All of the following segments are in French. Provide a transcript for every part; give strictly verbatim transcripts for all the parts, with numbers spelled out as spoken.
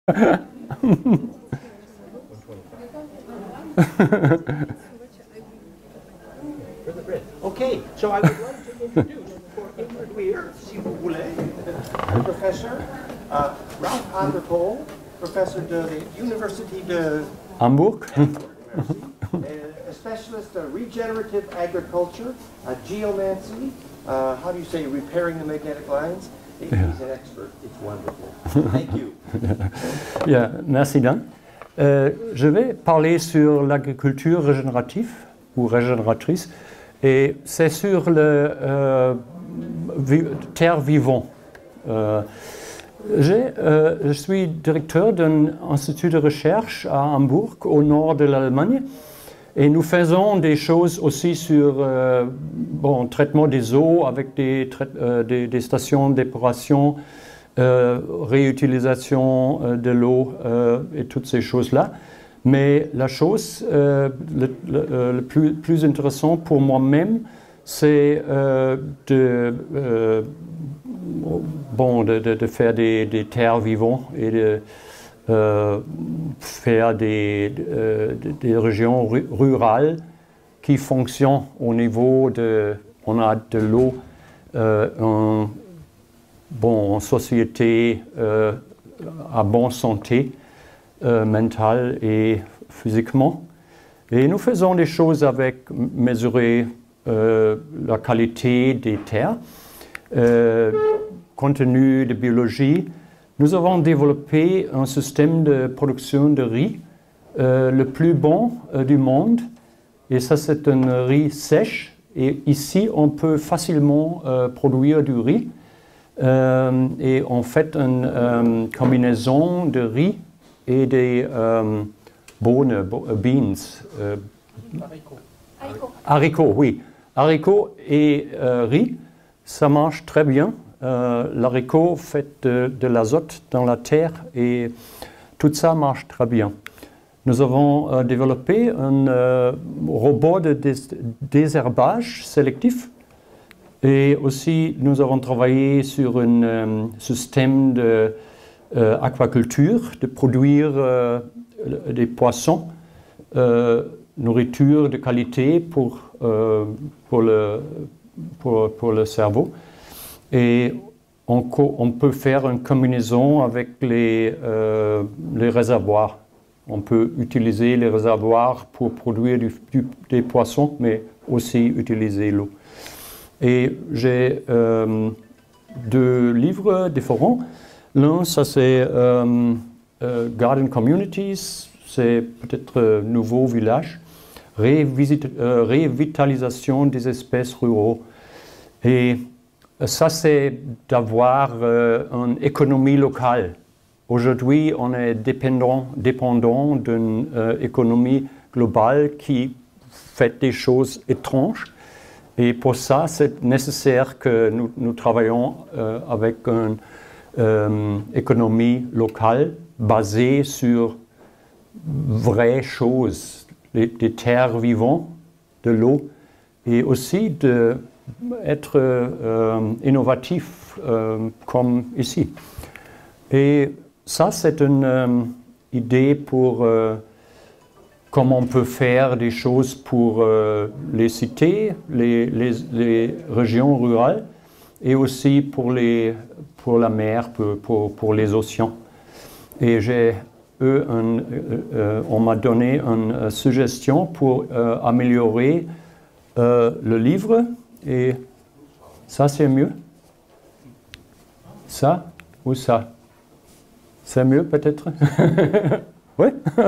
Okay, so I would like to introduce for introduire, si vous voulez, le professeur uh, Ralph van der Pol, professor de la University de Hamburg. a specialist in regenerative agriculture, uh, geomancy, uh, how do you say, repairing the magnetic lines? He's an expert. It's wonderful. Thank you. Yeah, merci Dan. Euh, je vais parler sur l'agriculture régénérative ou régénératrice et c'est sur le euh, vi terre vivant. Euh, euh, je suis directeur d'un institut de recherche à Hambourg, au nord de l'Allemagne. Et nous faisons des choses aussi sur euh, bon, traitement des eaux avec des, euh, des, des stations d'épuration, euh, réutilisation euh, de l'eau euh, et toutes ces choses-là. Mais la chose euh, le, le, le plus, plus intéressant pour moi-même, c'est euh, de, euh, bon, de, de, de faire des, des terres vivantes et de Euh, faire des, euh, des régions ru rurales qui fonctionnent au niveau de, on a de l'eau euh, en, bon, en société euh, à bonne santé euh, mentale et physiquement. Et nous faisons des choses avec mesurer euh, la qualité des terres, euh, contenu de biologie. Nous avons développé un système de production de riz euh, le plus bon euh, du monde. Et ça, c'est un riz sèche. Et ici, on peut facilement euh, produire du riz. Euh, et on fait une euh, combinaison de riz et des euh, bohnen, beans. Euh, Haricots. Haricots. Haricots, oui. Haricots et euh, riz, ça marche très bien. Euh, L'haricot fait de, de l'azote dans la terre et tout ça marche très bien. Nous avons euh, développé un euh, robot de dés désherbage sélectif et aussi nous avons travaillé sur un euh, système d'aquaculture, de, euh, de produire euh, des poissons, euh, nourriture de qualité pour, euh, pour, le, pour, pour le cerveau. Et on, on peut faire une combinaison avec les, euh, les réservoirs. On peut utiliser les réservoirs pour produire du, du, des poissons, mais aussi utiliser l'eau. Et j'ai euh, deux livres différents. L'un, ça c'est euh, euh, Garden Communities, c'est peut-être euh, Nouveau Village, Révisit, euh, Révitalisation des espèces ruraux. Et ça, c'est d'avoir euh, une économie locale. Aujourd'hui, on est dépendant, dépendant d'une euh, économie globale qui fait des choses étranges. Et pour ça, c'est nécessaire que nous, nous travaillions euh, avec une euh, économie locale basée sur vraies choses, des, des terres vivantes, de l'eau, et aussi de être euh, innovatif euh, comme ici. Et ça, c'est une euh, idée pour euh, comment on peut faire des choses pour euh, les cités, les, les, les régions rurales et aussi pour, les, pour la mer, pour, pour, pour les océans. Et j'ai eux, un, euh, on m'a donné une euh, suggestion pour euh, améliorer euh, le livre. Et ça, c'est mieux? Ça ou ça? C'est mieux peut-être? Oui?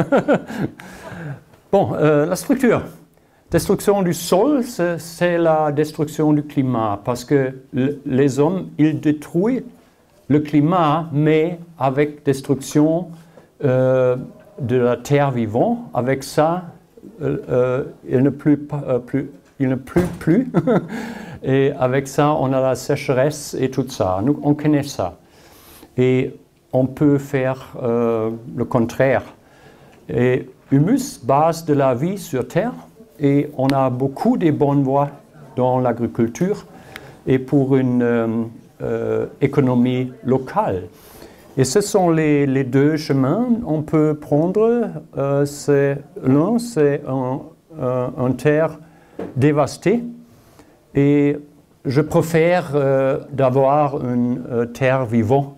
Bon, euh, la structure. Destruction du sol, c'est la destruction du climat, parce que le, les hommes, ils détruisent le climat, mais avec destruction euh, de la terre vivante. Avec ça, euh, euh, il ne pleut pas, euh, plus. Il ne pleut plus, et avec ça, on a la sécheresse et tout ça. Nous, on connaît ça. Et on peut faire euh, le contraire. Et humus, base de la vie sur Terre, et on a beaucoup de bonnes voies dans l'agriculture et pour une euh, euh, économie locale. Et ce sont les, les deux chemins qu'on peut prendre. Euh, c'est, l'un, c'est un, un, un terre dévastée. Et je préfère euh, d'avoir une euh, terre vivante.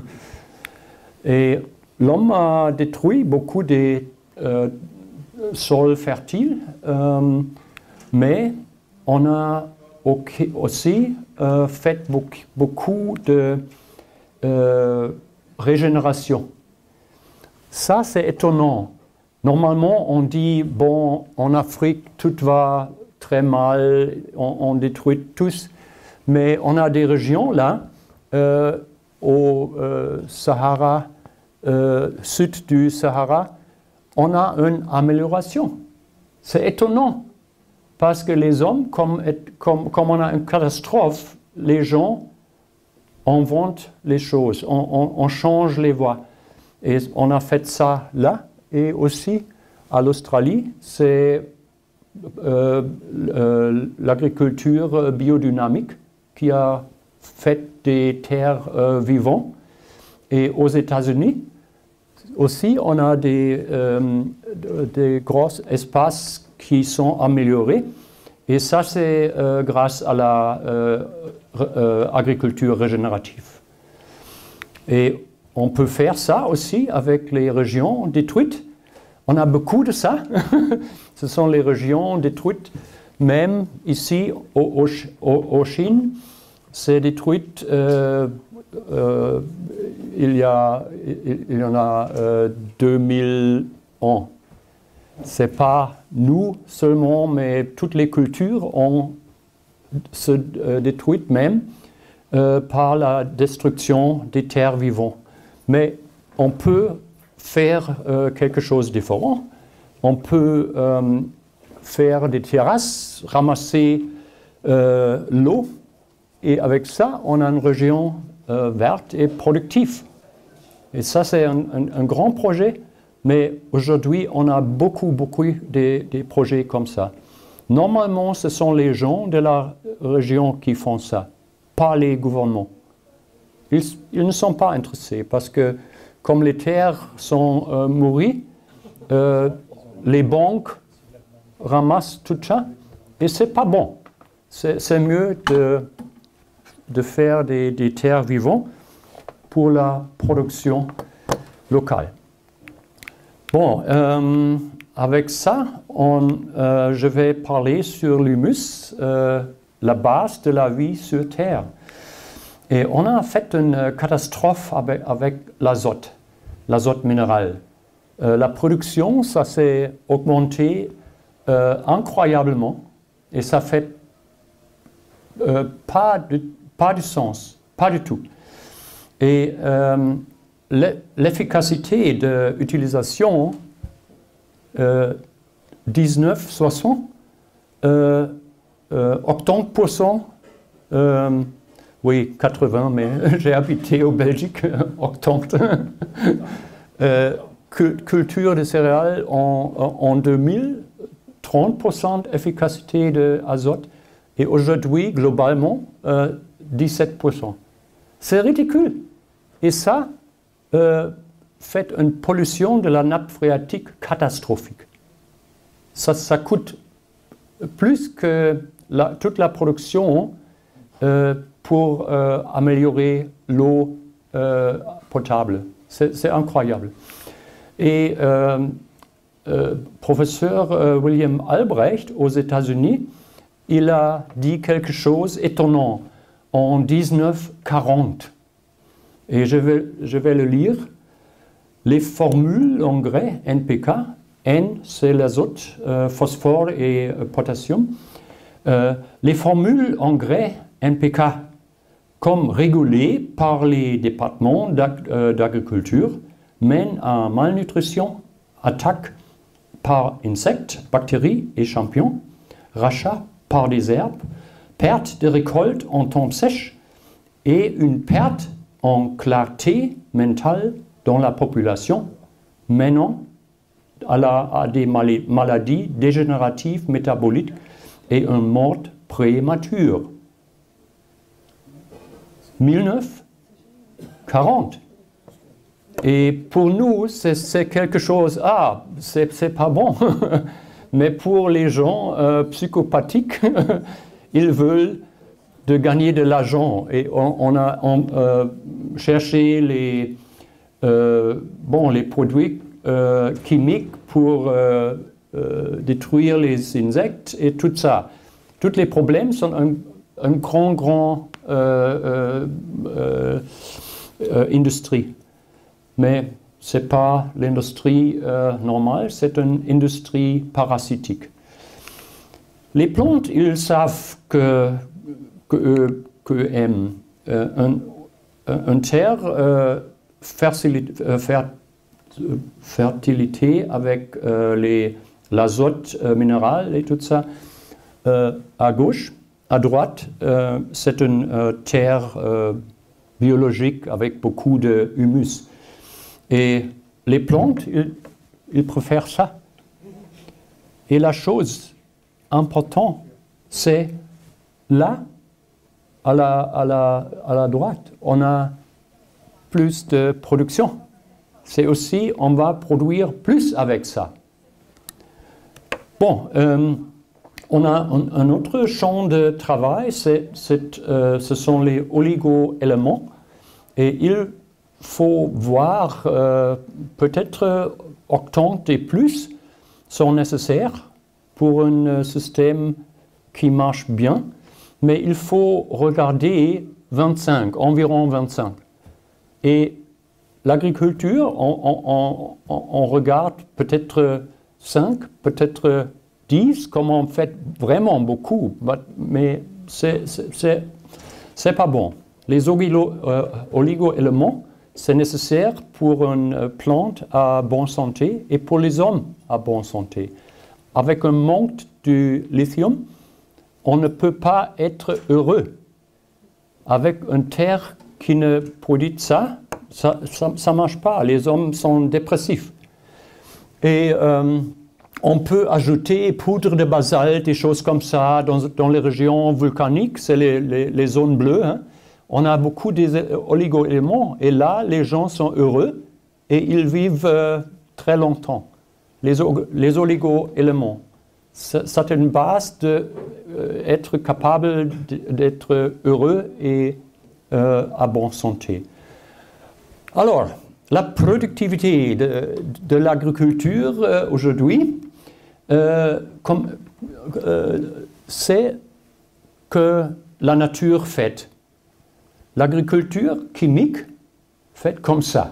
Et l'homme a détruit beaucoup des euh, sols fertiles, euh, mais on a aussi euh, fait beaucoup, beaucoup de euh, régénération. Ça, c'est étonnant. Normalement, on dit, bon, en Afrique, tout va très mal, on, on détruit tous, mais on a des régions là, euh, au euh, Sahara, euh, sud du Sahara, on a une amélioration. C'est étonnant, parce que les hommes, comme, comme, comme on a une catastrophe, les gens inventent les choses, on, on, on change les voies. Et on a fait ça là, et aussi à l'Australie, c'est euh, euh, l'agriculture biodynamique qui a fait des terres euh, vivantes. Et aux États-Unis aussi, on a des, euh, des gros espaces qui sont améliorés. Et ça, c'est euh, grâce à la euh, euh, agriculture régénérative. Et on peut faire ça aussi avec les régions détruites. On a beaucoup de ça. Ce sont les régions détruites. Même ici, au, au, au Chine, c'est détruite. Euh, euh, il, y a, il, il y en a euh, deux mille ans. Ce n'est pas nous seulement, mais toutes les cultures ont se euh, détruites même euh, par la destruction des terres vivantes. Mais on peut faire euh, quelque chose de différent. On peut euh, faire des terrasses, ramasser euh, l'eau, et avec ça, on a une région euh, verte et productive. Et ça, c'est un, un, un grand projet, mais aujourd'hui, on a beaucoup, beaucoup de, de projets comme ça. Normalement, ce sont les gens de la région qui font ça, pas les gouvernements. Ils, ils ne sont pas intéressés parce que, comme les terres sont euh, mouries, euh, les banques ramassent tout ça et c'est pas bon. C'est mieux de, de faire des, des terres vivantes pour la production locale. Bon, euh, avec ça, on, euh, je vais parler sur l'humus, euh, la base de la vie sur Terre. Et on a fait une catastrophe avec, avec l'azote, l'azote minéral. Euh, la production, ça s'est augmenté euh, incroyablement et ça fait euh, pas, de, pas du sens, pas du tout. Et euh, l'efficacité de l'utilisation, euh, dix-neuf soixante, euh, euh, quatre-vingts pour cent, euh, oui, quatre-vingts, mais j'ai habité au Belgique, quatre-vingts. euh, culture de céréales en, en deux mille, trente pour cent d'efficacité d'azote, et aujourd'hui, globalement, euh, dix-sept pour cent. C'est ridicule. Et ça euh, fait une pollution de la nappe phréatique catastrophique. Ça, ça coûte plus que la, toute la production euh, pour euh, améliorer l'eau euh, potable. C'est incroyable. Et euh, euh, professeur euh, William Albrecht aux États-Unis, il a dit quelque chose d'étonnant en mille neuf cent quarante. Et je vais, je vais le lire. Les formules engrais N P K, N c'est l'azote, euh, phosphore et euh, potassium. Euh, les formules engrais N P K, comme régulées par les départements d'agriculture, mènent à malnutrition, attaque par insectes, bactéries et champignons, rachat par des herbes, perte de récolte en temps sèche et une perte en clarté mentale dans la population, menant à, la, à des maladies dégénératives métaboliques et une mort prémature. mille neuf cent quarante. Et pour nous, c'est quelque chose, ah, c'est pas bon. Mais pour les gens euh, psychopathiques, ils veulent de gagner de l'argent. Et on, on a on, euh, cherché les, euh, bon, les produits euh, chimiques pour euh, euh, détruire les insectes et tout ça. Tous les problèmes sont un, un grand, grand euh, euh, euh, industrie. Mais ce n'est pas l'industrie euh, normale, c'est une industrie parasitique. Les plantes, ils savent que, que, euh, que aiment euh, un, un terre euh, fertilité, euh, fer, fertilité avec euh, l'azote euh, minéral et tout ça. Euh, à gauche, à droite, euh, c'est une euh, terre euh, biologique avec beaucoup de humus. Et les plantes, ils, ils préfèrent ça. Et la chose importante, c'est là, à la, à, la, à la droite, on a plus de production. C'est aussi, on va produire plus avec ça. Bon, euh, on a un, un autre champ de travail, c'est, c'est, euh, ce sont les oligo-éléments. Et il faut voir, euh, peut-être octante et plus sont nécessaires pour un système qui marche bien, mais il faut regarder vingt-cinq, environ vingt-cinq. Et l'agriculture, on, on, on, on regarde peut-être cinq, peut-être dix, comme on fait vraiment beaucoup, mais c'est c'est pas bon. Les oligo-éléments, c'est nécessaire pour une plante à bonne santé et pour les hommes à bonne santé. Avec un manque de lithium, on ne peut pas être heureux. Avec une terre qui ne produit ça, ça ne marche pas. Les hommes sont dépressifs. Et euh, on peut ajouter poudre de basalte, des choses comme ça, dans, dans les régions volcaniques, c'est les, les, les zones bleues, hein. On a beaucoup d'oligo-éléments et là, les gens sont heureux et ils vivent euh, très longtemps. Les, les oligo-éléments, c'est une base d'être euh, capable d'être heureux et euh, à bonne santé. Alors, la productivité de, de l'agriculture euh, aujourd'hui, euh, euh, c'est que la nature fait. L'agriculture chimique faite comme ça.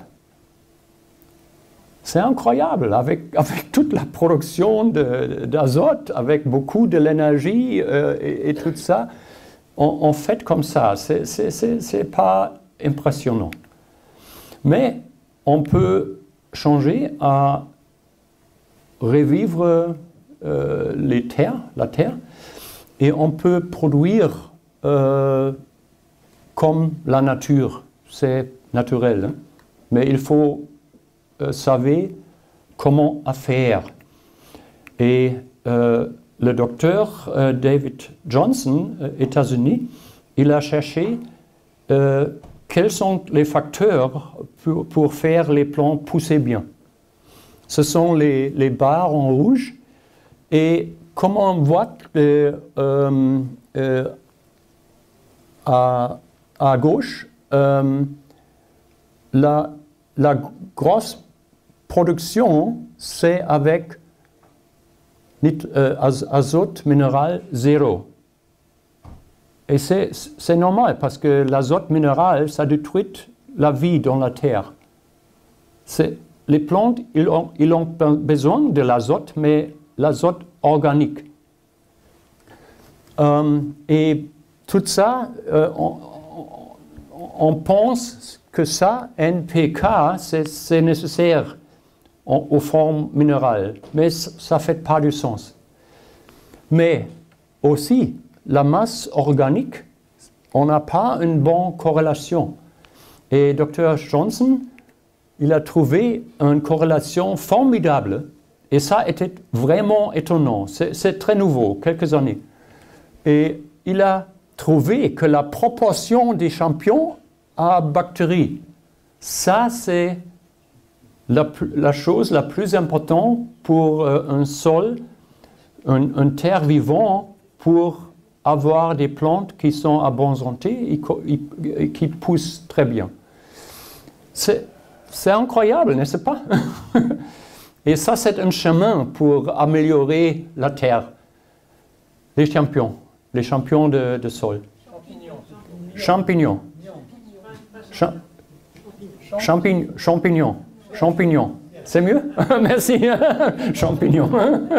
C'est incroyable, avec, avec toute la production d'azote, avec beaucoup de l'énergie euh, et, et tout ça, on, on fait comme ça. C'est pas impressionnant. Mais on peut changer à revivre euh, les terres, la terre, et on peut produire euh, comme la nature, c'est naturel, hein? Mais il faut euh, savoir comment faire. Et euh, le docteur euh, David Johnson, euh, États-Unis, il a cherché euh, quels sont les facteurs pour, pour faire les plantes pousser bien. Ce sont les, les barres en rouge, et comme on voit euh, euh, euh, à À gauche, euh, la, la grosse production, c'est avec euh, az azote minéral zéro. Et c'est normal parce que l'azote minéral, ça détruit la vie dans la terre. Les plantes, ils ont, ils ont besoin de l'azote, mais l'azote organique. Euh, et tout ça, euh, on, on pense que ça, N P K, c'est nécessaire en, aux formes minérales, mais ça ne fait pas du sens. Mais aussi, la masse organique, on n'a pas une bonne corrélation. Et docteur Johnson, il a trouvé une corrélation formidable, et ça était vraiment étonnant. C'est très nouveau, quelques années. Et il a trouvé que la proportion des champignons à bactéries, ça c'est la, la chose la plus importante pour euh, un sol, un, un terre vivant, pour avoir des plantes qui sont à bonne santé et, et, et qui poussent très bien. C'est incroyable, n'est-ce pas? Et ça, c'est un chemin pour améliorer la terre. Les champions, les champions de, de sol. Champignons. Cha champignon, champignons. Champignons. C'est mieux? Merci. Champignons.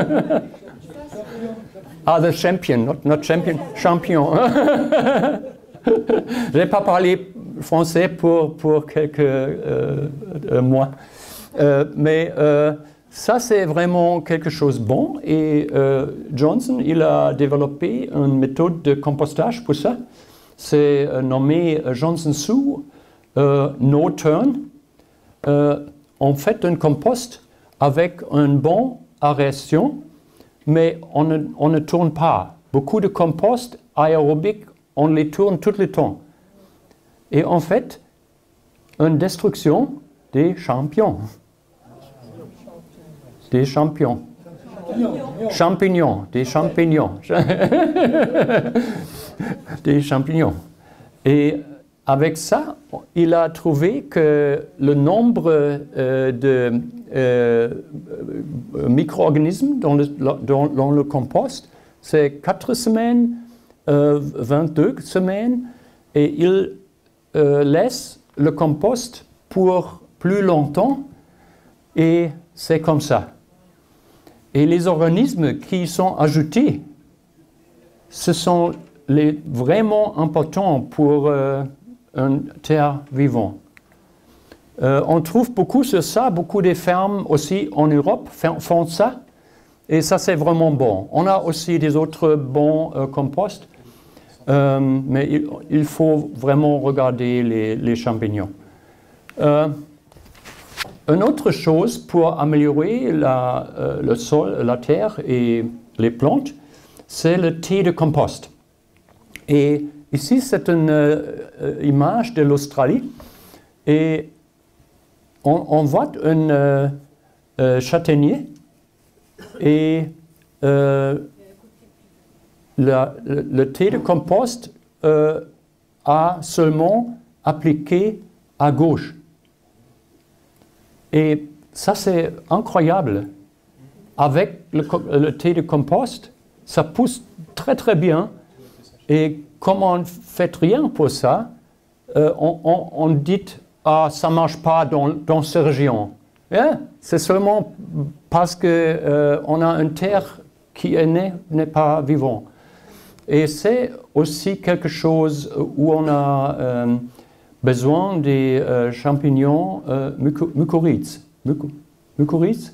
Ah, the champion, not, not champion, champion. Je n'ai pas parlé français pour, pour quelques euh, euh, mois. Euh, mais euh, ça, c'est vraiment quelque chose de bon. Et euh, Johnson, il a développé une méthode de compostage pour ça. C'est euh, nommé Johnson Sioux euh, No Turn. Euh, on fait un compost avec une bonne aération, mais on ne, on ne tourne pas. Beaucoup de compost aérobique, on les tourne tout le temps. Et en fait, une destruction des champignons. Des champignons. Champignons, des champignons. Des champignons. Et avec ça, il a trouvé que le nombre euh, de euh, micro-organismes dans le, dans, dans le compost, c'est quatre semaines, euh, vingt-deux semaines, et il euh, laisse le compost pour plus longtemps, et c'est comme ça. Et les organismes qui sont ajoutés, ce sont les vraiment importants pour euh, une terre vivante. Euh, on trouve beaucoup sur ça, beaucoup de fermes aussi en Europe font ça, et ça c'est vraiment bon. On a aussi des autres bons euh, composts, euh, mais il, il faut vraiment regarder les, les champignons. Euh, une autre chose pour améliorer la, euh, le sol, la terre et les plantes, c'est le thé de compost. Et ici, c'est une euh, image de l'Australie. Et on, on voit un euh, euh, châtaignier. Et euh, la, le, le thé de compost euh, a seulement appliqué à gauche. Et ça, c'est incroyable. Avec le, le thé de compost, ça pousse très très bien. Et comme on ne fait rien pour ça, euh, on, on, on dit « Ah, ça ne marche pas dans, dans cette région yeah, ». C'est seulement parce qu'on euh, a une terre qui n'est pas vivante. Et c'est aussi quelque chose où on a euh, besoin des euh, champignons euh, mycorhizes. Mycorhizes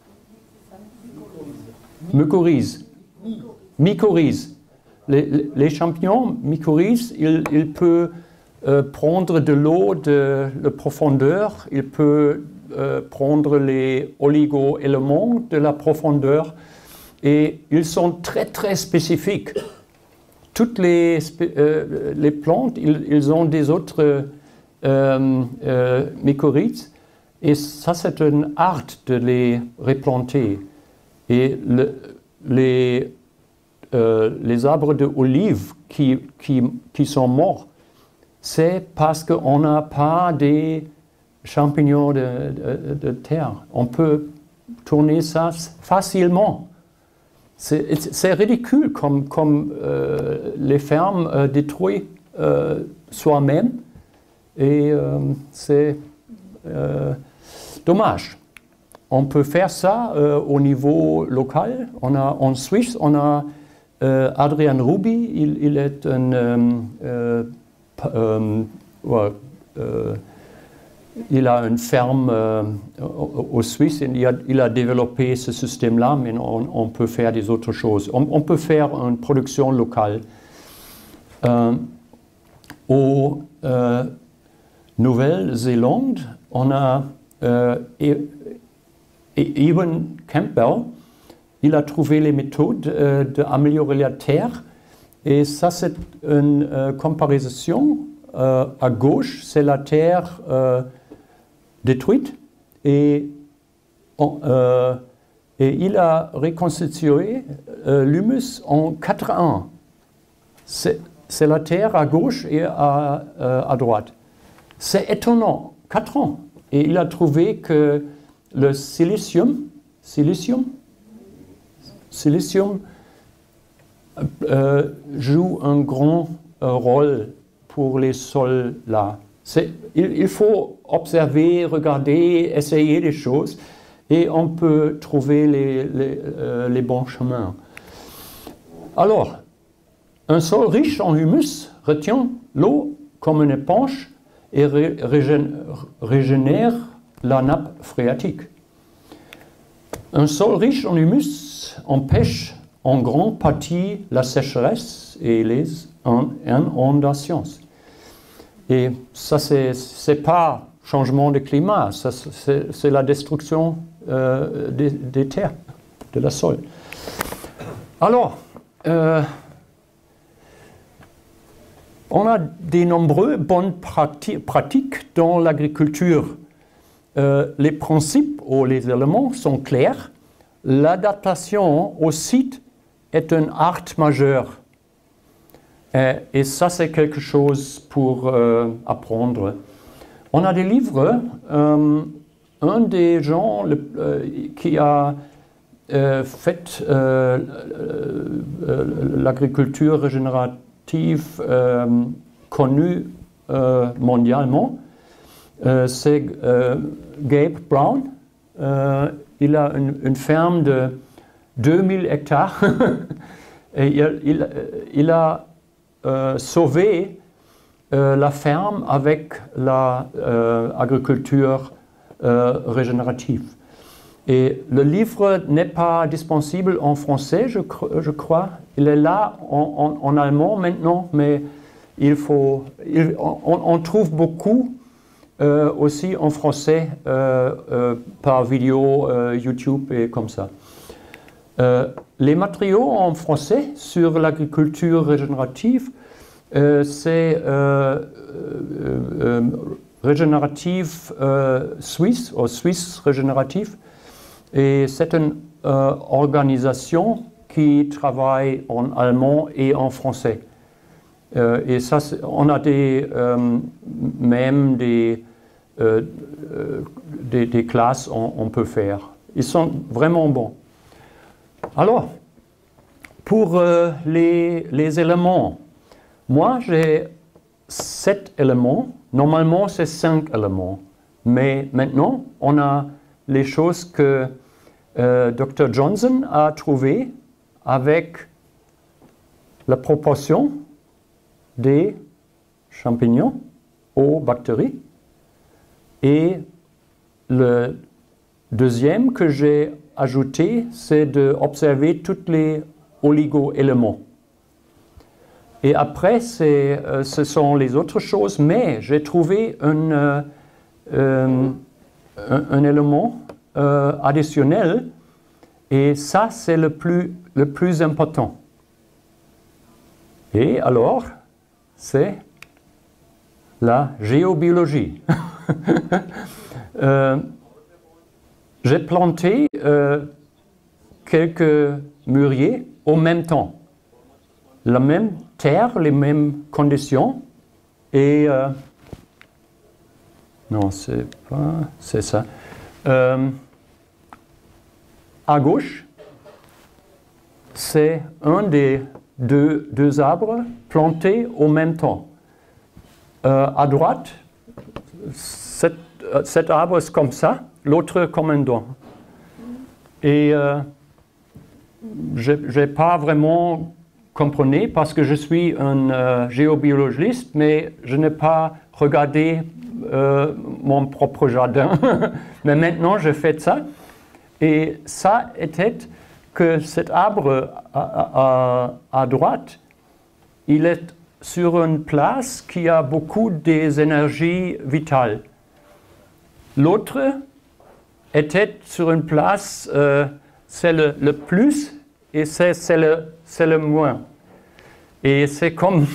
Mycorhizes. Mycorhizes. Les, les champignons mycorhizes, ils, ils peuvent euh, prendre de l'eau de la profondeur, ils peuvent euh, prendre les oligo-éléments de la profondeur, et ils sont très très spécifiques. Toutes les, euh, les plantes, ils, ils ont des autres euh, euh, mycorhizes, et ça c'est un art de les replanter. Et le, les Euh, les arbres d'olive qui, qui, qui sont morts, c'est parce qu'on n'a pas des champignons de, de, de terre. On peut tourner ça facilement. C'est ridicule comme, comme euh, les fermes euh, détruisent euh, soi-même, et euh, c'est euh, dommage. On peut faire ça euh, au niveau local. On a, en Suisse, on a Euh, Adrian Ruby, il, il est un euh, euh, ouais, euh, il a une ferme euh, au, au Suisse, et il a, il a développé ce système-là, mais on, on peut faire des autres choses. On, on peut faire une production locale. Euh, au euh, Nouvelle-Zélande, on a euh, Ewan Campbell. Il a trouvé les méthodes euh, d'améliorer la terre, et ça c'est une euh, comparaison. Euh, à gauche, c'est la terre euh, détruite, et, on, euh, et il a reconstitué euh, l'humus en quatre ans. C'est la terre à gauche et à, euh, à droite. C'est étonnant, quatre ans. Et il a trouvé que le silicium, silicium, silicium euh, joue un grand euh, rôle pour les sols là. Il, il faut observer, regarder, essayer des choses et on peut trouver les, les, euh, les bons chemins. Alors, un sol riche en humus retient l'eau comme une éponge et ré, régénère la nappe phréatique. Un sol riche en humus empêche en grande partie la sécheresse et les inondations. Et ça, c'est pas changement de climat, c'est la destruction euh, des, des terres, de la sol. Alors, euh, on a de nombreuses bonnes prati pratiques dans l'agriculture. Euh, les principes ou les éléments sont clairs. L'adaptation au site est un art majeur. Et, et ça, c'est quelque chose pour euh, apprendre. On a des livres. Euh, un des gens le, euh, qui a euh, fait euh, euh, l'agriculture régénérative euh, connue euh, mondialement, euh, c'est euh, Gabe Brown. Euh, il a une, une ferme de deux mille hectares et il, il, il a euh, sauvé euh, la ferme avec l'agriculture euh, euh, régénérative. Et le livre n'est pas disponible en français, je, je crois. Il est là en, en, en allemand maintenant, mais il faut, il, on, on trouve beaucoup euh, aussi en français euh, euh, par vidéo, euh, YouTube et comme ça. Euh, les matériaux en français sur l'agriculture régénérative, euh, c'est euh, euh, euh, régénérative euh, suisse, ou Suisse régénérative, et c'est une euh, organisation qui travaille en allemand et en français. Euh, et ça, on a des, euh, même des, euh, des, des classes on, on peut faire. Ils sont vraiment bons. Alors, pour euh, les, les éléments, moi j'ai sept éléments. Normalement, c'est cinq éléments. Mais maintenant, on a les choses que euh, docteur Johnson a trouvées avec la proportion des champignons aux bactéries. Et le deuxième que j'ai ajouté, c'est d'observer tous les oligo-éléments. Et après, euh, ce sont les autres choses, mais j'ai trouvé un, euh, euh, un, un élément euh, additionnel, et ça, c'est le plus, le plus important. Et alors, c'est la géobiologie. euh, J'ai planté euh, quelques mûriers au même temps. La même terre, les mêmes conditions. Et... Euh, non, c'est pas... c'est ça. Euh, à gauche, c'est un des deux, deux arbres plantés au même temps. Euh, à droite, cet, cet arbre est comme ça, l'autre comme un dent. Et euh, je n'ai pas vraiment compris parce que je suis un euh, géobiologiste, mais je n'ai pas regardé euh, mon propre jardin. Mais maintenant, je fais ça. Et ça était que cet arbre à, à, à droite, il est sur une place qui a beaucoup des énergies vitales. L'autre était sur une place, euh, c'est le, le plus et c'est le, le moins. Et c'est comme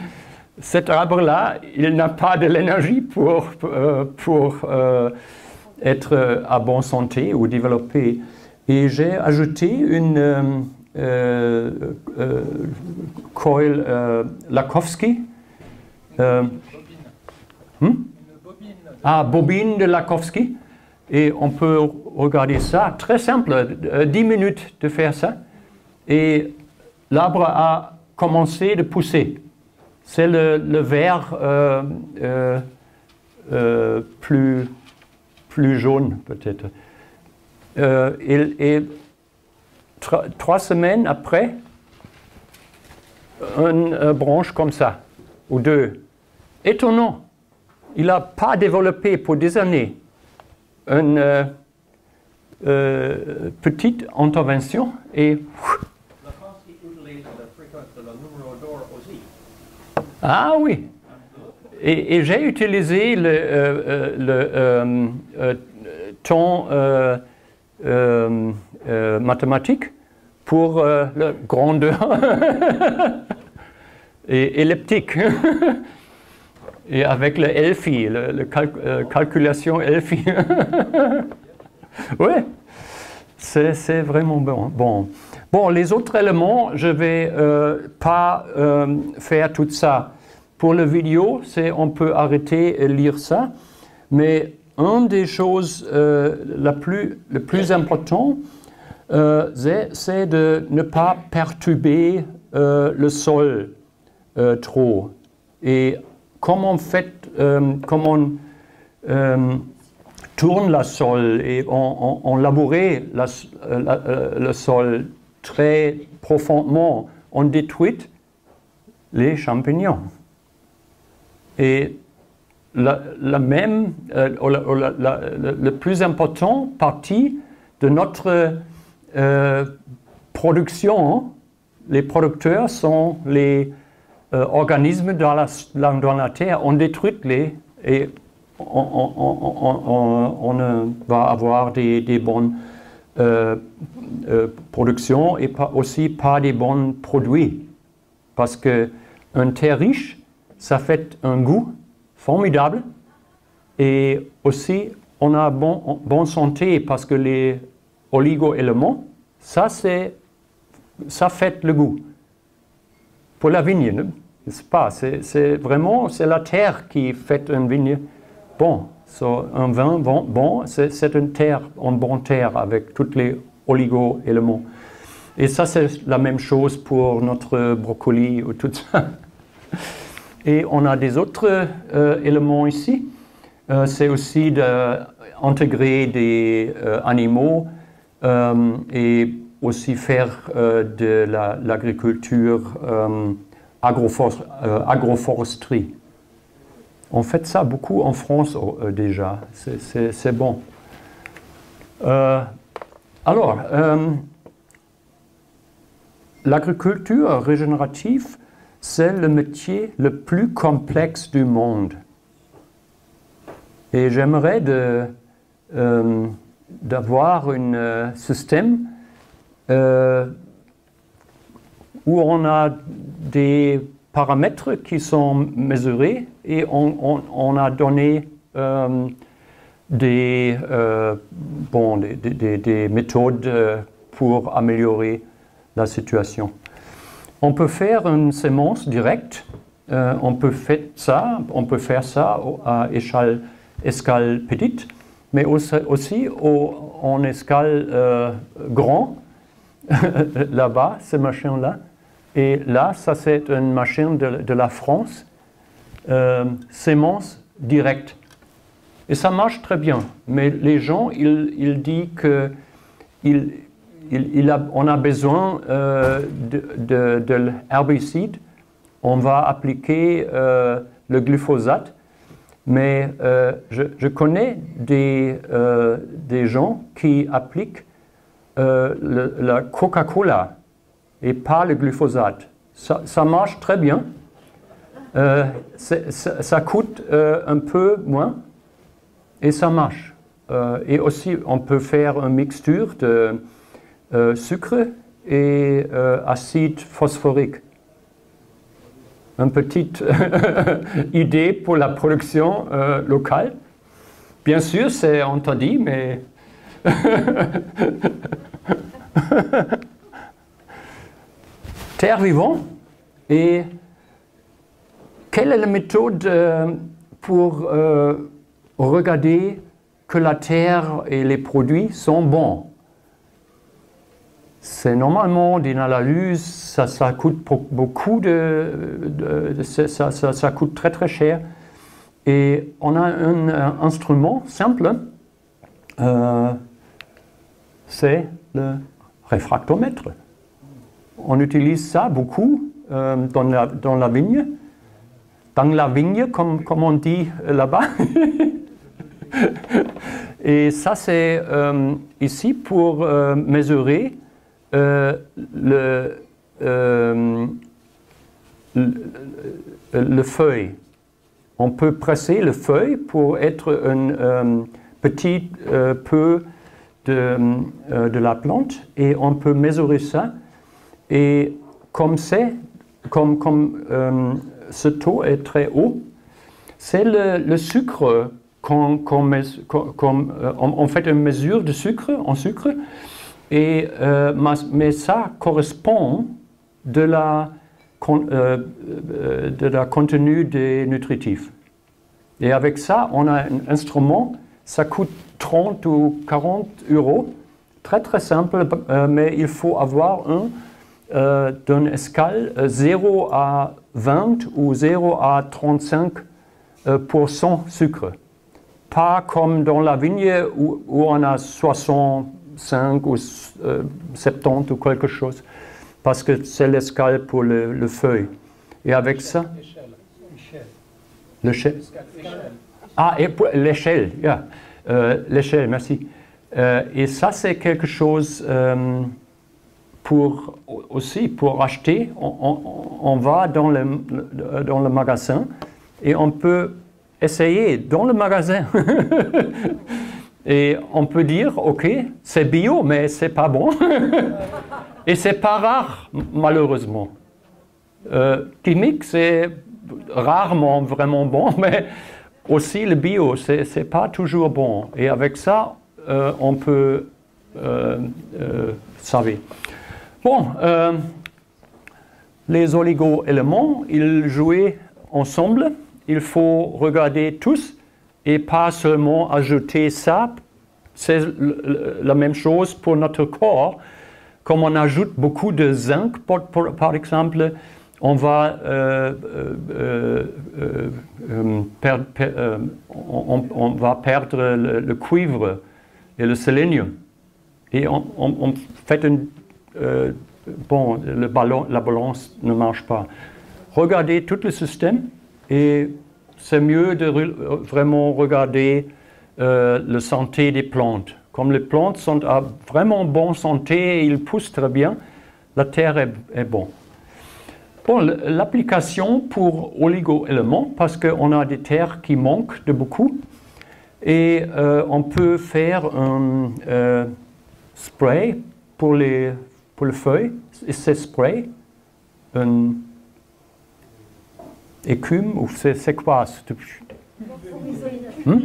cet arbre-là, il n'a pas de l'énergie pour, pour, pour euh, être euh, à bonne santé ou développer. Et j'ai ajouté une euh, euh, euh, coil euh, Lakowski. Euh, hmm? Ah, bobine de Lakowski. Et on peut regarder ça, très simple, euh, dix minutes de faire ça. Et l'arbre a commencé de pousser. C'est le, le vert euh, euh, euh, plus, plus jaune peut-être. Euh, et et trois, trois semaines après, une, une branche comme ça, ou deux. Étonnant. Il n'a pas développé pour des années une euh, euh, petite intervention et... La France utilise la fréquence de la numéro d'or aussi. Ah oui. Et, et j'ai utilisé le, euh, le euh, euh, ton euh, euh, euh, mathématique pour euh, la grandeur et elliptique. Et avec le Elphi, la cal euh, calculation Elphi. Oui, c'est vraiment bon. bon. Bon, les autres éléments, je ne vais euh, pas euh, faire tout ça. Pour la vidéo, on peut arrêter et lire ça. Mais une des choses euh, la plus, le plus important, euh, c'est de ne pas perturber euh, le sol euh, trop. Et comment on fait, euh, comment on euh, tourne le sol et on, on, on labourait la, la, la, le sol très profondément, on détruit les champignons. Et la, la même, euh, la, la, la, la plus importante partie de notre euh, production, les producteurs sont les euh, organismes dans la, dans la terre. On détruit les et on, on, on, on, on va avoir des, des bonnes euh, euh, productions et pas, aussi pas des bons produits. Parce qu'une terre riche, ça fait un goût formidable et aussi on a bon, bonne santé parce que les oligo-éléments, ça, ça fait le goût. Pour la vigne, n'est-ce pas? C'est vraiment c'est la terre qui fait une vigne bon. So, un vin bon, bon c'est une terre, une bonne terre avec tous les oligo-éléments. Et ça, c'est la même chose pour notre brocoli ou tout ça. Et on a des autres euh, éléments ici. Euh, c'est aussi d'intégrer des euh, animaux euh, et aussi faire euh, de l'agriculture la, euh, agrofor euh, agroforesterie. On fait ça beaucoup en France euh, déjà, c'est bon. Euh, alors, euh, l'agriculture régénérative, c'est le métier le plus complexe du monde. Et j'aimerais euh, d'avoir un euh, système euh, où on a des paramètres qui sont mesurés et on, on, on a donné euh, des, euh, bon, des, des, des méthodes pour améliorer la situation. On peut faire une sémence directe, euh, on peut faire ça, on peut faire ça à échelle, escale petite, mais aussi, aussi au, en escale euh, grand, là-bas, ces machines-là. Et là, ça c'est une machine de, de la France, euh, sémence directe. Et ça marche très bien, mais les gens, ils, ils disent que il, il, il a, on a besoin euh, de, de, de l'herbicide, on va appliquer euh, le glyphosate, mais euh, je, je connais des, euh, des gens qui appliquent euh, le, la Coca-Cola et pas le glyphosate. Ça, ça marche très bien, euh, ça, ça coûte euh, un peu moins et ça marche. Euh, et aussi, on peut faire une mixture de euh, sucre et euh, acide phosphorique. Une petite idée pour la production euh, locale. Bien sûr, c'est interdit, mais... Terre vivante. Et quelle est la méthode euh, pour euh, regarder que la terre et les produits sont bons? C'est normalement d'une analyse, ça, ça coûte beaucoup de, de, de ça, ça, ça coûte très très cher. Et on a un, un instrument simple, euh, c'est le réfractomètre. On utilise ça beaucoup euh, dans, la, dans la vigne, dans la vigne comme, comme on dit là-bas. Et ça c'est euh, ici pour euh, mesurer euh, le, euh, le, le feuille. On peut presser le feuille pour être un euh, petit euh, peu de, euh, de la plante et on peut mesurer ça. Et comme c'est, comme, comme euh, ce taux est très haut, c'est le, le sucre qu'on, qu'on qu'on, qu'on, euh, on, on fait une mesure de sucre en sucre, et, euh, mais ça correspond de la, con, euh, de la contenu des nutritifs. Et avec ça, on a un instrument, ça coûte trente ou quarante euros, très très simple, euh, mais il faut avoir un Euh, d'une escale euh, zéro à vingt ou zéro à trente-cinq euh, pour cent sucre. Pas comme dans la vigne où, où on a soixante-cinq ou euh, soixante-dix ou quelque chose, parce que c'est l'escale pour le, le feuille. Et avec ça, l'échelle. Ah, et pour l'échelle, yeah. euh, l'échelle, merci. Euh, et ça, c'est quelque chose. Euh, Pour, aussi, pour acheter, on, on, on va dans le, dans le magasin et on peut essayer dans le magasin. Et on peut dire, ok, c'est bio, mais c'est pas bon. Et c'est pas rare, malheureusement. Euh, chimique, c'est rarement vraiment bon, mais aussi le bio, c'est pas toujours bon. Et avec ça, euh, on peut euh, euh, savoir. Bon, euh, les oligo-éléments, ils jouent ensemble. Il faut regarder tous et pas seulement ajouter ça. C'est la même chose pour notre corps. Comme on ajoute beaucoup de zinc, par, par, par exemple, on va, euh, euh, euh, euh, per, per, euh, on, on va perdre le, le cuivre et le sélénium. Et on, on, on fait une Euh, bon, le ballon, la balance ne marche pas. Regardez tout le système et c'est mieux de re vraiment regarder euh, la santé des plantes. Comme les plantes sont à vraiment bonne santé et ils poussent très bien, la terre est, est bonne. Bon, l'application pour oligo-éléments, parce qu'on a des terres qui manquent de beaucoup, et euh, on peut faire un euh, spray pour les pour les feuilles, et c'est spray, une écume, ou c'est quoi? Hmm?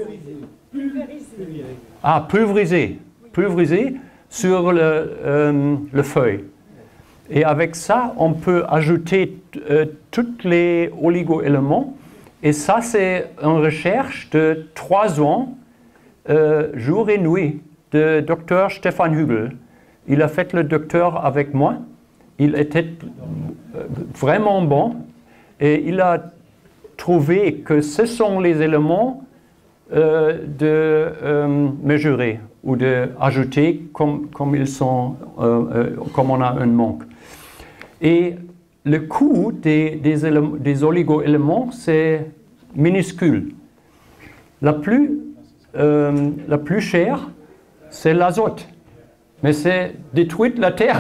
Ah, pulvérisé, pulvérisé sur le, euh, le feuille. Et avec ça, on peut ajouter euh, tous les oligo-éléments, et ça c'est une recherche de trois ans, euh, jour et nuit, de docteur Stefan Hügel. Il a fait le docteur avec moi. Il était vraiment bon. Et il a trouvé que ce sont les éléments euh, de euh, mesurer ou d'ajouter comme, comme ils sont, euh, euh, comme on a un manque. Et le coût des, des, des oligo-éléments, c'est minuscule. La plus, euh, la plus chère, c'est l'azote. Mais c'est détruite la terre.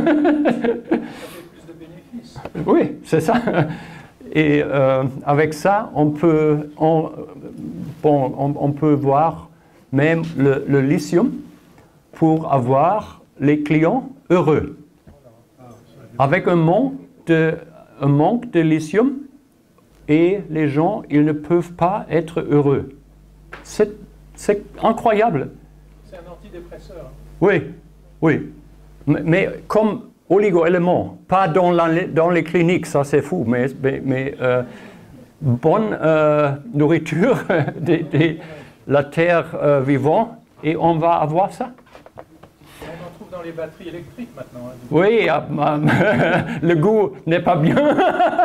Oui, c'est ça. Et euh, avec ça, on peut, on, bon, on, on peut voir même le, le lithium pour avoir les clients heureux. Avec un manque de, un manque de lithium, et les gens, ils ne peuvent pas être heureux. C'est C'est incroyable. C'est un antidépresseur. Oui, oui. Mais, mais comme oligo-élément, pas dans, la, dans les cliniques, ça c'est fou, mais, mais, mais euh, bonne euh, nourriture de, de la terre euh, vivante, et on va avoir ça. On en trouve dans les batteries électriques maintenant. Hein, oui, euh, le goût n'est pas bien.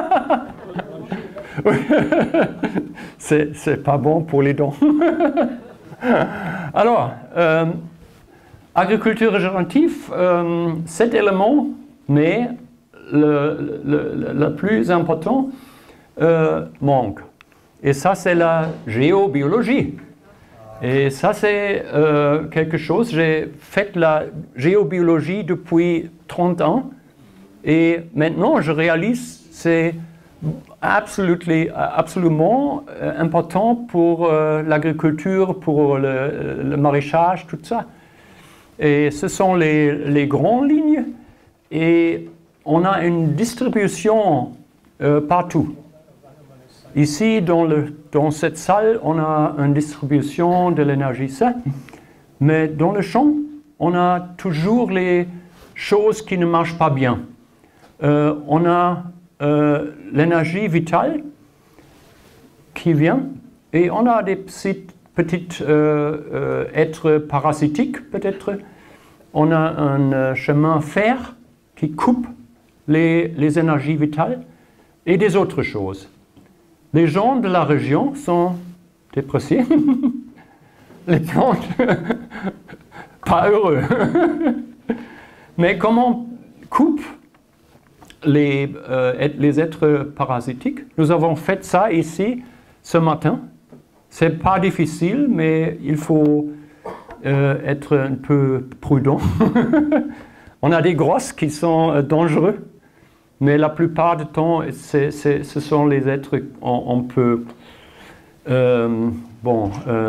C'est pas bon pour les dents. Alors, euh, agriculture régénérative, euh, cet élément, mais le, le, le plus important, euh, manque. Et ça, c'est la géobiologie. Et ça, c'est euh, quelque chose, j'ai fait la géobiologie depuis trente ans, et maintenant, je réalise c'est absolument important pour euh, l'agriculture, pour le, le maraîchage, tout ça. Et ce sont les, les grandes lignes, et on a une distribution euh, partout. Ici, dans, le, dans cette salle, on a une distribution de l'énergie ça, mais dans le champ, on a toujours les choses qui ne marchent pas bien. Euh, on a euh, l'énergie vitale qui vient, et on a des petites, petites euh, euh, êtres parasitiques, peut-être. On a un euh, chemin fer qui coupe les, les énergies vitales et des autres choses. Les gens de la région sont dépressifs. Les plantes, pas heureux. Mais comment on coupe les, euh, les êtres parasitiques? Nous avons fait ça ici ce matin. C'est pas difficile, mais il faut euh, être un peu prudent. On a des grosses qui sont euh, dangereux. Mais la plupart du temps, c'est, c'est, ce sont les êtres qu'on on peut euh, bon, euh,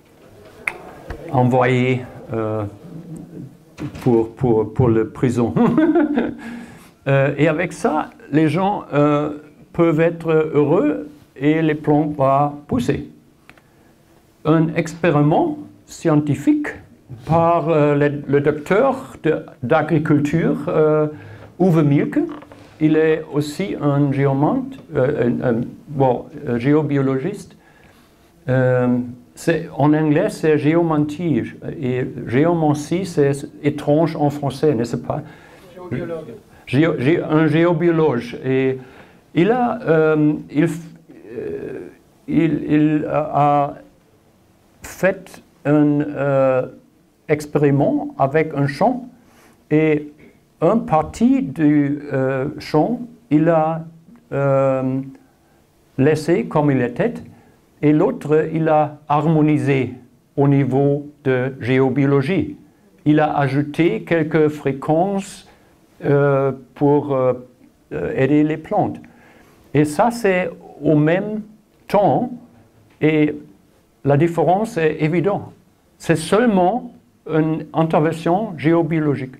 envoyer euh, pour, pour, pour la prison. euh, et avec ça, les gens euh, peuvent être heureux et les plantes vont pousser. Un expériment scientifique par euh, le, le docteur d'agriculture euh, Uwe Mielke. Il est aussi un géomante, euh, un, un, bon, un géobiologiste. Euh, en anglais, c'est géomantie. Et géomancie, c'est étrange en français, n'est-ce pas? Géobiologue. Géo, gé, un géobiologue. Et il a, euh, il, euh, il, il a fait un euh, expériment avec un champ, et une partie du euh, champ, il a euh, laissé comme il était, et l'autre, il a harmonisé au niveau de géobiologie. Il a ajouté quelques fréquences euh, pour euh, aider les plantes. Et ça, c'est au même temps, et la différence est évidente. C'est seulement une intervention géobiologique.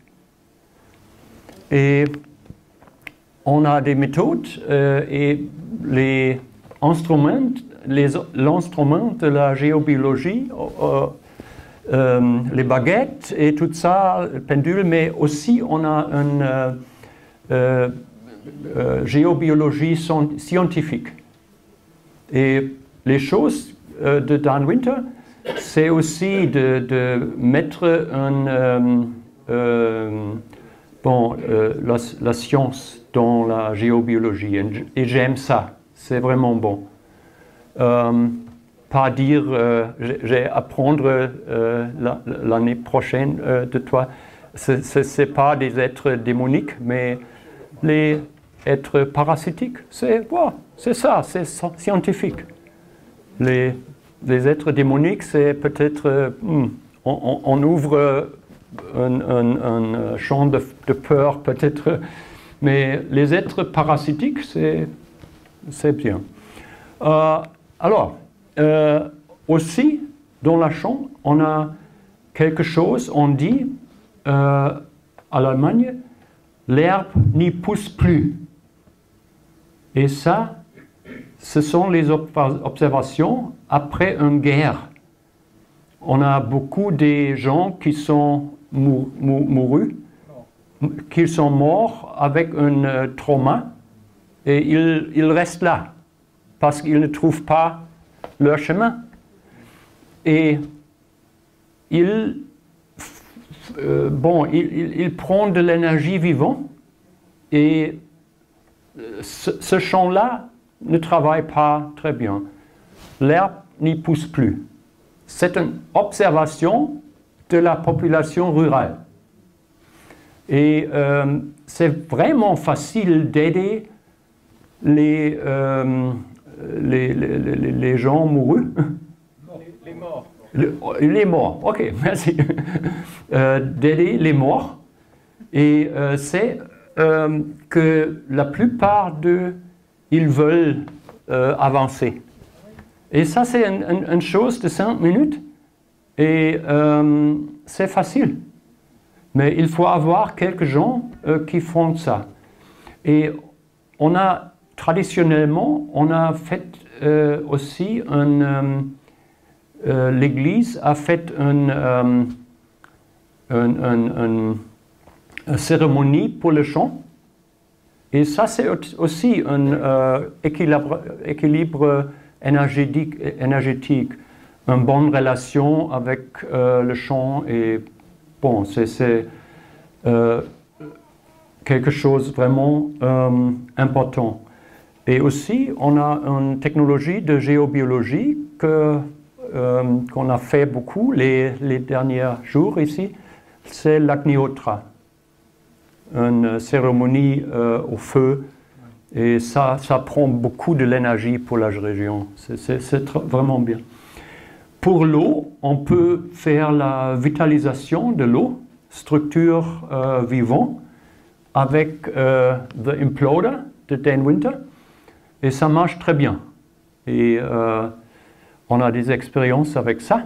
Et on a des méthodes euh, et les instruments, les, l'instrument de la géobiologie, euh, euh, les baguettes et tout ça, le pendule, mais aussi on a une euh, euh, euh, géobiologie scientifique. Et les choses euh, de Dan Winter, c'est aussi de, de mettre un... Euh, euh, Bon, euh, la, la science dans la géobiologie, et j'aime ça, c'est vraiment bon. Euh, pas dire, euh, j'ai apprendre euh, l'année prochaine euh, de toi, ce n'est pas des êtres démoniques, mais les êtres parasitiques, c'est wow, c'est ça, c'est scientifique. Les, les êtres démoniques, c'est peut-être, euh, hmm, on, on ouvre... Un, un, un champ de, de peur peut-être, mais les êtres parasitiques, c'est bien. Euh, alors, euh, aussi, dans la chambre, on a quelque chose, on dit, euh, à l'Allemagne, l'herbe n'y pousse plus. Et ça, ce sont les observations après une guerre. on a beaucoup de gens qui sont mou mou mourus, qui sont morts avec un euh, trauma, et ils, ils restent là, parce qu'ils ne trouvent pas leur chemin. Et ils, euh, bon, ils, ils, ils prennent de l'énergie vivante, et ce, ce champ-là ne travaille pas très bien. L'herbe n'y pousse plus. C'est une observation de la population rurale. Et euh, c'est vraiment facile d'aider les, euh, les, les, les, les gens mourus. Les, les morts. Le, les morts, ok, merci. euh, d'aider les morts. Et euh, c'est euh, que la plupart d'eux, ils veulent euh, avancer. Et ça, c'est une, une, une chose de cinq minutes. Et euh, c'est facile. Mais il faut avoir quelques gens euh, qui font ça. Et on a, traditionnellement, on a fait euh, aussi un... Euh, euh, l'Église a fait une, euh, une, une, une cérémonie pour le chant. Et ça, c'est aussi un euh, équilibre, équilibre énergétique, énergétique, une bonne relation avec euh, le chant. Et bon, c'est euh, quelque chose vraiment euh, important. Et aussi, on a une technologie de géobiologie que, euh, qu'on a fait beaucoup les, les derniers jours ici. C'est l'Agnihotra, une cérémonie euh, au feu. Et ça, ça prend beaucoup de l'énergie pour la région. C'est vraiment bien. Pour l'eau, on peut faire la vitalisation de l'eau, structure euh, vivante, avec euh, The Imploder de Dan Winter. Et ça marche très bien. Et euh, on a des expériences avec ça.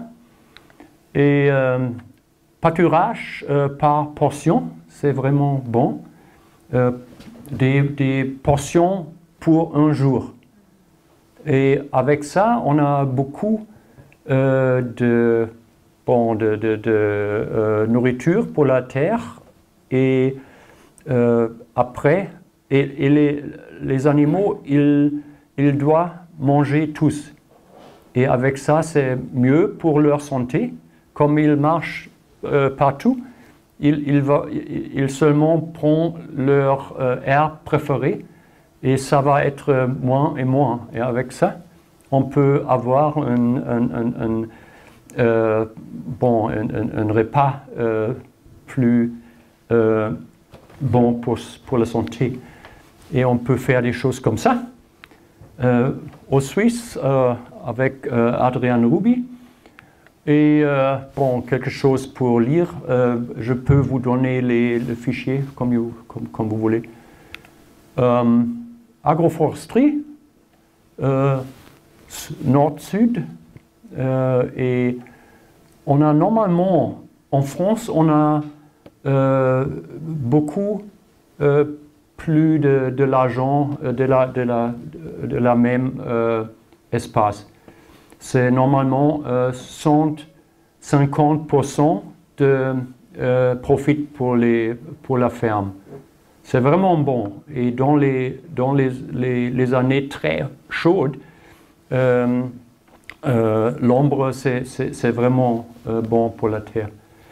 Et euh, pâturage euh, par portion, c'est vraiment bon. Euh, Des, des portions pour un jour. Et avec ça, on a beaucoup euh, de, bon, de, de, de euh, nourriture pour la terre. Et euh, après, et, et les, les animaux, ils, ils doivent manger tous. Et avec ça, c'est mieux pour leur santé. Comme ils marchent euh, partout, Ils, ils, va, ils seulement prennent leur euh, herbe préférée et ça va être euh, moins et moins. Et avec ça, on peut avoir un, un, un, un, euh, bon, un, un, un repas euh, plus euh, bon pour, pour la santé. Et on peut faire des choses comme ça. Euh, au Suisse, euh, avec euh, Adrian Ruby, et euh, bon, quelque chose pour lire, euh, je peux vous donner les, les fichiers comme, you, comme, comme vous voulez. Euh, agroforesterie, euh, nord-sud, euh, et on a normalement, en France, on a euh, beaucoup euh, plus de, de l'argent de la, de, la, de la même euh, espace. C'est normalement euh, cent cinquante pour cent de euh, profit pour, les, pour la ferme. C'est vraiment bon. Et dans les, dans les, les, les années très chaudes, euh, euh, l'ombre, c'est vraiment euh, bon pour la terre.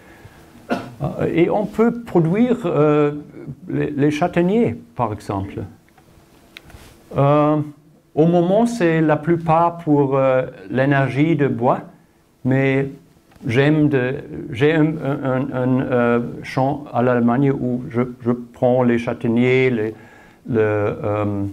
Et on peut produire euh, les, les châtaigniers, par exemple. Euh, Au moment, c'est la plupart pour euh, l'énergie de bois, mais j'aime de, j'ai un, un, un euh, champ à l'Allemagne où je, je prends les châtaigniers, les, le um,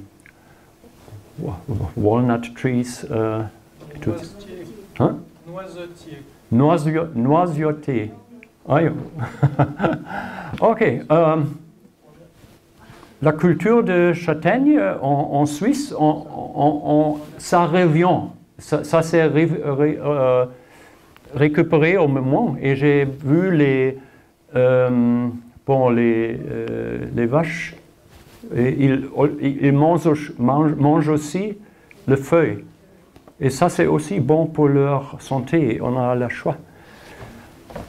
walnut trees, euh, et tout. Noisetier. Hein? Noisetier. Noisio, noisetier. Ah, ok. Um, La culture de châtaigne en, en Suisse, on, on, on, ça revient, ça, ça s'est ré, ré, euh, récupéré au moment. Et j'ai vu les, euh, bon, les, euh, les vaches, et ils, ils mangent, mangent, mangent aussi le feuille. Et ça, c'est aussi bon pour leur santé. On a le choix.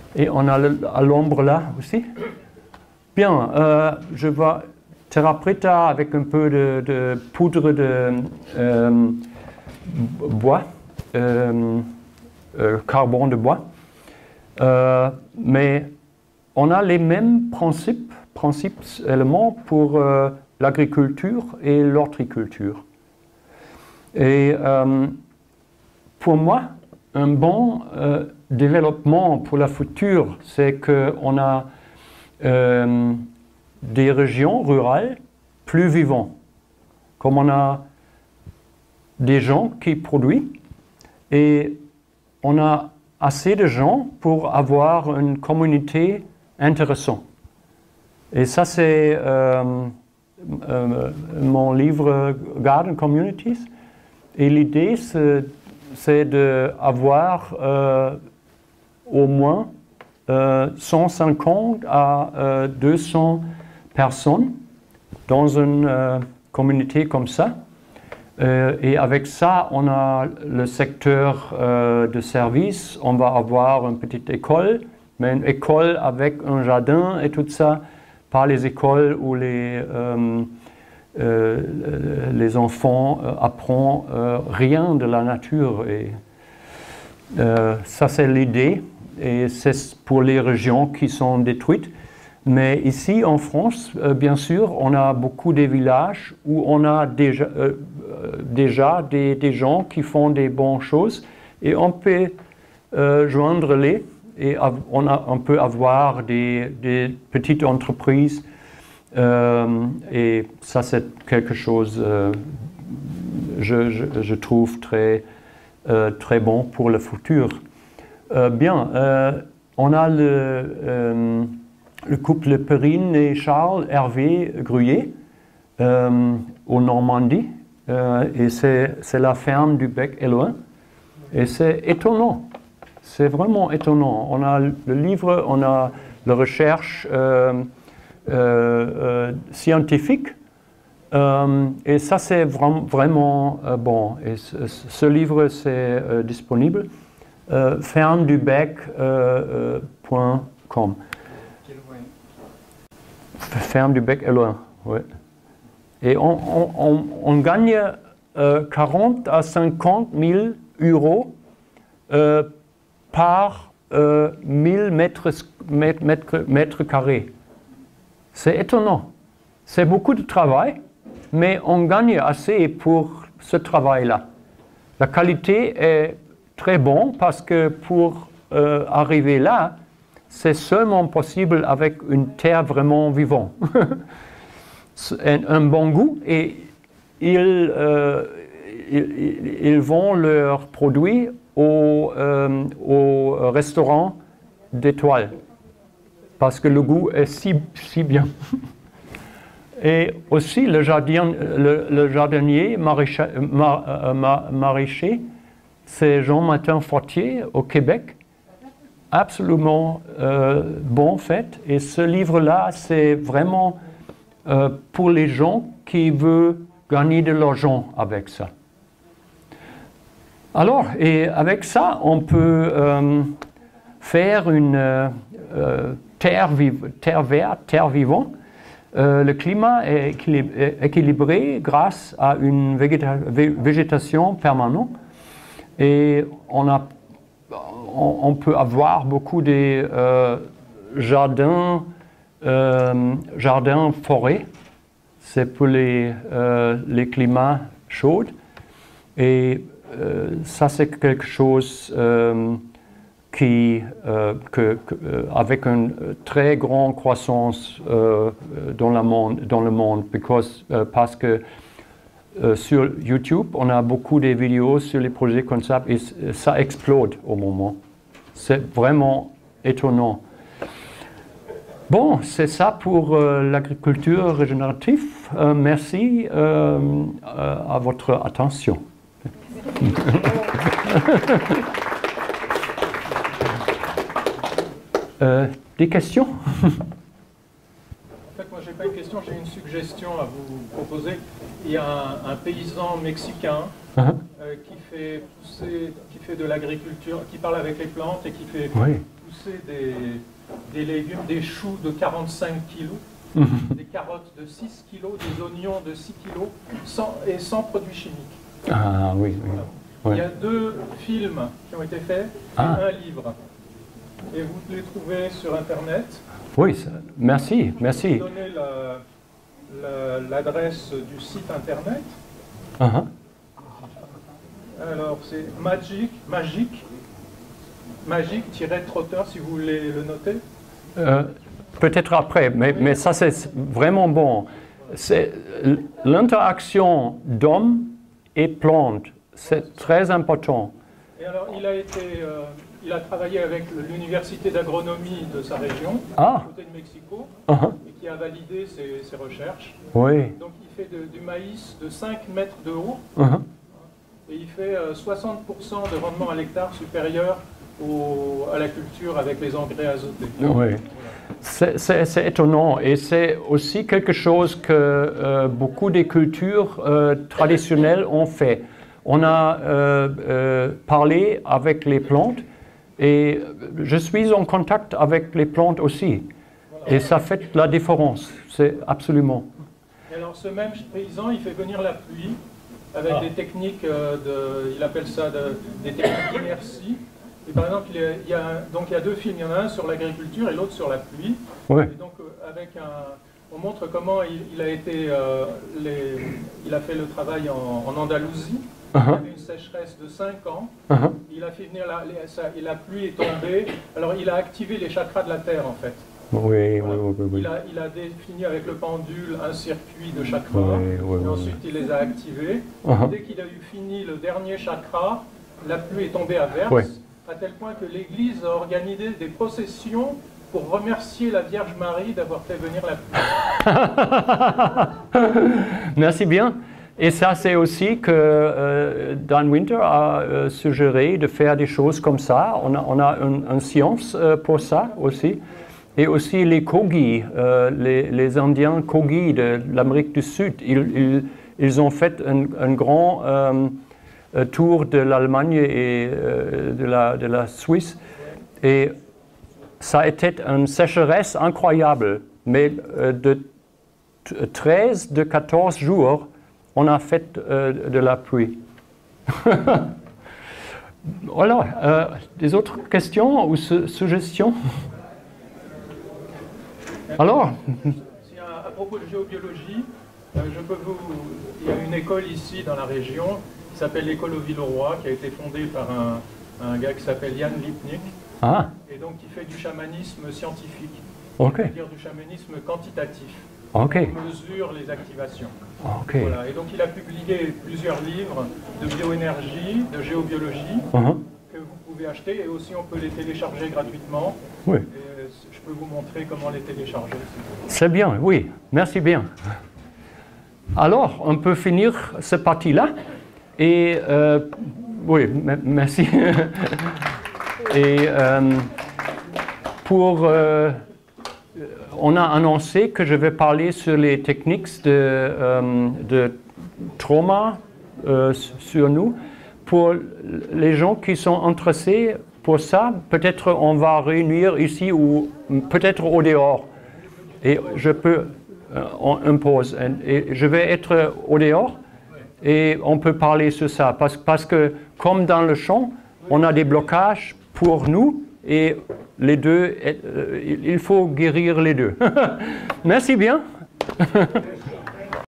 Et on a le, à l'ombre là aussi. Bien, euh, je vais terra preta avec un peu de, de poudre de euh, bois, euh, euh, carbone de bois. Euh, mais on a les mêmes principes, principes éléments pour euh, l'agriculture et l'horticulture. Et euh, pour moi, un bon euh, développement pour la future, c'est qu'on a euh, des régions rurales plus vivantes, comme on a des gens qui produisent et on a assez de gens pour avoir une communauté intéressante. Et ça, c'est euh, euh, mon livre Garden Communities. Et l'idée, c'est d'avoir euh, au moins euh, cent cinquante à euh, deux cents personnes dans une euh, communauté comme ça. Euh, et avec ça, on a le secteur euh, de service. On va avoir une petite école, mais une école avec un jardin et tout ça, pas les écoles où les, euh, euh, les enfants euh, apprennent euh, rien de la nature. Et, euh, ça, c'est l'idée. Et c'est pour les régions qui sont détruites. Mais ici, en France, euh, bien sûr, on a beaucoup de villages où on a déjà, euh, déjà des, des gens qui font des bonnes choses et on peut euh, joindre les et on, a, on peut avoir des, des petites entreprises euh, et ça, c'est quelque chose, euh, je, je, je trouve, très, euh, très bon pour le futur. Euh, bien, euh, on a le... Euh, le couple Perrine et Charles Hervé Gruyé euh, au Normandie euh, et c'est la ferme du Bec et Loin et c'est étonnant, c'est vraiment étonnant. On a le livre, on a la recherche euh, euh, euh, scientifique euh, et ça c'est vra vraiment euh, bon et ce, ce livre c'est euh, disponible euh, ferme du bec point com. Ferme du Bec et Loin, oui. Et on, on, on, on gagne euh, quarante à cinquante mille euros euh, par euh, mille mètres, mètres, mètres, mètres carrés. C'est étonnant. C'est beaucoup de travail, mais on gagne assez pour ce travail-là. La qualité est très bonne parce que pour euh, arriver là, c'est seulement possible avec une terre vraiment vivante. un, un bon goût et ils, euh, ils, ils vont leurs produits au, euh, au restaurant d'étoiles parce que le goût est si, si bien. Et aussi le, jardin, le, le jardinier maraîcher, mar, mar, maraîcher c'est Jean-Martin Fortier au Québec. Absolument euh, bon fait. Et ce livre-là, c'est vraiment euh, pour les gens qui veulent gagner de l'argent avec ça. Alors, et avec ça, on peut euh, faire une euh, terre, vive, terre verte, terre vivante. Euh, le climat est équilibré, équilibré grâce à une végéta végétation permanente. Et on a On, on peut avoir beaucoup de euh, jardins, euh, jardins forêts. C'est pour les, euh, les climats chauds. Et euh, ça, c'est quelque chose euh, qui, euh, que, que, avec une très grande croissance euh, dans, la monde, dans le monde. Because, euh, parce que Euh, sur YouTube, on a beaucoup de vidéos sur les projets comme ça et ça explose au moment. C'est vraiment étonnant. Bon, c'est ça pour euh, l'agriculture régénérative. Euh, merci euh, euh, à votre attention. euh, des questions? En fait, moi, j'ai pas une question, j'ai une suggestion à vous proposer. Il y a un, un paysan mexicain uh-huh. euh, qui fait pousser, qui fait de l'agriculture, qui parle avec les plantes et qui fait oui. pousser des, des légumes, des choux de quarante-cinq kilos, des carottes de six kilos, des oignons de six kilos, sans, et sans produits chimiques. Ah oui, oui. Il oui. y a deux films qui ont été faits Ah. et un livre. Et vous les trouvez sur Internet. Oui, ça- merci, Je vais merci. vous donner la- la- l'adresse du site Internet. Uh-huh. Alors, c'est Magic, Magic, Magic-Trotter, si vous voulez le noter. Euh, Peut-être après, mais, mais ça c'est vraiment bon. C'est l'interaction d'homme et plante, c'est très important. Et alors, il a été, euh, il a travaillé avec l'université d'agronomie de sa région, Ah. côté de Mexico, Uh-huh. et qui a validé ses, ses recherches. Oui. Donc, il fait de- du maïs de cinq mètres de haut, Uh-huh. et il fait euh, soixante pour cent de rendement à l'hectare supérieur au- à la culture avec les engrais azotés. Oui. C'est c'est- c'est étonnant et c'est aussi quelque chose que euh, beaucoup des cultures euh, traditionnelles ont fait. On a euh, euh, parlé avec les plantes et je suis en contact avec les plantes aussi. Et ça fait la différence, c'est absolument. Et alors, ce même paysan, il fait venir la pluie avec Ah. des techniques euh, de, il appelle ça de- des techniques d'inertie. Et par exemple, il y a, il y a un- donc il y a deux films, il y en a un sur l'agriculture et l'autre sur la pluie. Oui. Et donc, euh, avec un, on montre comment il, il a été, euh, les, il a fait le travail en, en Andalousie. Il y Uh-huh. avait une sécheresse de cinq ans. Uh-huh. Il a fait venir la, les- ça- et la pluie est tombée. Alors, il a activé les chakras de la terre, en fait. Oui, oui, Voilà. oui, oui, oui. Il, a, il a défini avec le pendule un circuit de chakras. Oui, oui, et oui, ensuite, il les a activés. Uh-huh. Dès qu'il a eu fini le dernier chakra, la pluie est tombée à verse, Oui. à tel point que l'Église a organisé des processions pour remercier la Vierge Marie d'avoir fait venir la pluie. Merci bien. Et ça, c'est aussi que euh, Dan Winter a euh, suggéré de faire des choses comme ça. On a, on a une, une science euh, pour ça aussi. Et aussi les Kogi, euh, les, les Indiens Kogi de l'Amérique du Sud, ils, ils, ils ont fait un, un grand euh, tour de l'Allemagne et euh, de, la, de la Suisse. Et ça a été une sécheresse incroyable. Mais euh, de treize, de quatorze jours, on a fait euh, de la pluie. Voilà. Euh, des autres questions ou su- suggestions? Alors, Si, à, à propos de géobiologie, euh, je peux vous, il y a une école ici dans la région qui s'appelle l'école au Villeroy, qui a été fondée par un, un gars qui s'appelle Jan Lipnik, ah, et donc qui fait du chamanisme scientifique, ok, c'est-à-dire du chamanisme quantitatif. ok, On mesure les activations. ok. Voilà. Et donc il a publié plusieurs livres de bioénergie, de géobiologie, Uh-huh. que vous pouvez acheter, et aussi on peut les télécharger gratuitement. Oui, Et euh, je peux vous montrer comment les télécharger. si vous voulez. c'est bien, oui, merci bien. Alors, on peut finir cette partie-là. Et, euh, oui, m- merci. Et euh, pour... euh, on a annoncé que je vais parler sur les techniques de, euh, de trauma euh, sur nous. Pour les gens qui sont intéressés pour ça, peut-être on va réunir ici ou peut-être au dehors. Et je peux, euh, on impose, et je vais être au dehors et on peut parler sur ça. Parce, parce que comme dans le champ, on a des blocages pour nous et les deux, euh, il faut guérir les deux. Merci bien.